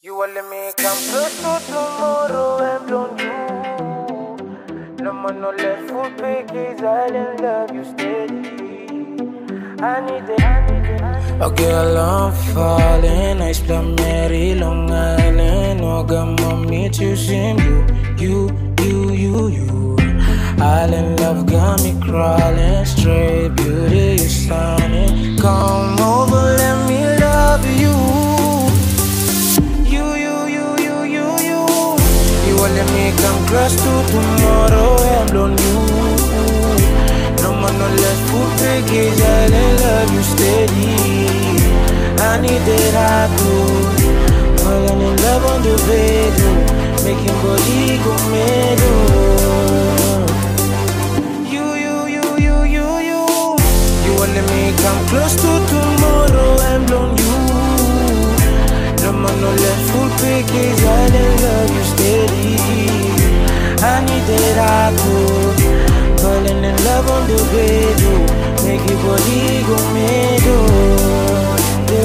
You will let me come close to tomorrow and on you. No more no left foot pickies, I didn't love you steady. I need it. Oh girl, I'm falling. I explain Mary, Long Island. No gonna meet you, sim you. All in love got me crawling. Straight beauty, you stunning. Come over, let me love you. You will let me come close to tomorrow and on you. No more no less food package, I love you steady. I need that I do. Falling in love on the bed, making body go middle. You will let me come close to tomorrow and on you. No more no less food package, I love you steady. I need that I do. Falling in love on the bed, make your body go middle.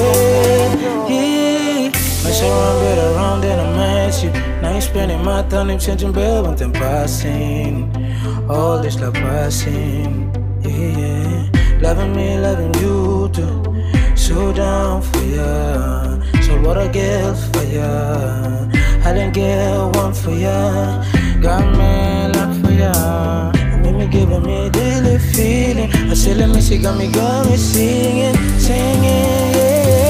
Yeah. I show I'm better around than I met you. Now you spending my time changing bed with them passing. All this love passing. Yeah. Loving me, loving you too. So down for ya. So what I get for ya. I didn't get one for ya. Got me love for ya. Me giving me daily feeling. I say let me see, got me singing, yeah.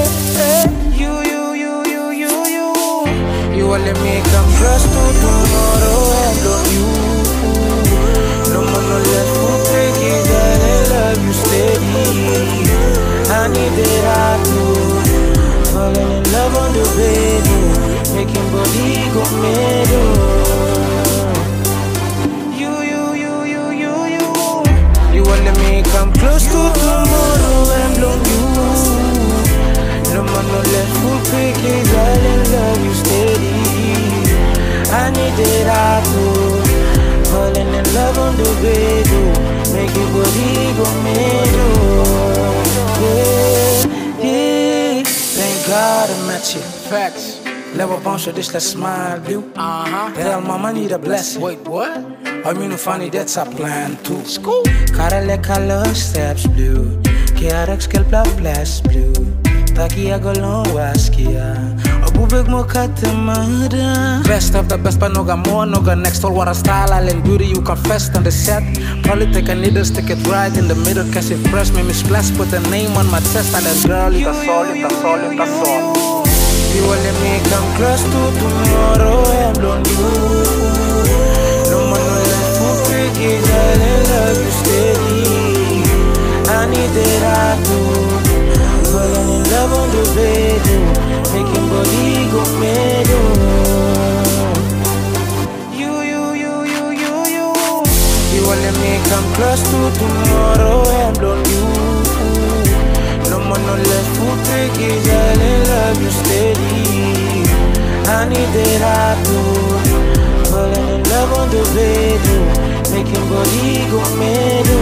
You will let me come close to tomorrow and on you. No more no less food package, I love you steady. I need that I do. Falling in love on the bed, making body go middle. You will let me come close to tomorrow and on you. No more no less food package, I love you steady. I need that I do. Falling in love on the bed, make your body go middle. Yeah. Thank God I met you. Facts. Level bounce with this, let's smile, blue. Tell mama need a blessing. Wait, what? I mean, funny, that's a plan too. School. Cara le color steps blue. Chiara che il plus blue. Taki a golon waskia. Obubek mo katamada. Best of the best, but no got more, no got next. All what a style, island beauty, you confessed on the set. Probably take a needle, stick it right in the middle, cause it fresh, made me splash, put the name on my chest. And that girl, that's all. You will let me come close to tomorrow and on you. No more no less food package, I love you steady. I need that I do. Falling in love on the bed, making body go middle. You will let me come close to tomorrow and on you. No more no less food package, I love you steady. I need that I do. Falling in love on the bed, making body go middle.